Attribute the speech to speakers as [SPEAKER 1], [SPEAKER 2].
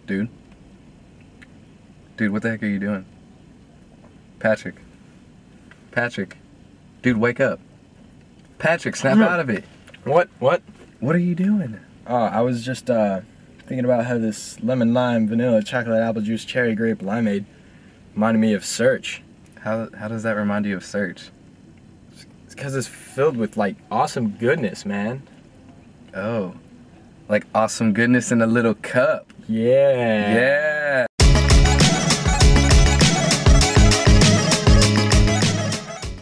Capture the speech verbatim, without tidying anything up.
[SPEAKER 1] Dude. Dude, what the heck are you doing? Patrick. Patrick. Dude, wake up. Patrick, snap out of it.
[SPEAKER 2] What? What?
[SPEAKER 1] What are you doing?
[SPEAKER 2] Oh, I was just uh, thinking about how this lemon lime vanilla chocolate apple juice cherry grape limeade reminded me of Search.
[SPEAKER 1] How, how does that remind you of Search?
[SPEAKER 2] It's because it's filled with like awesome goodness, man.
[SPEAKER 1] Oh. Like awesome goodness in a little cup.
[SPEAKER 2] Yeah.
[SPEAKER 1] Yeah.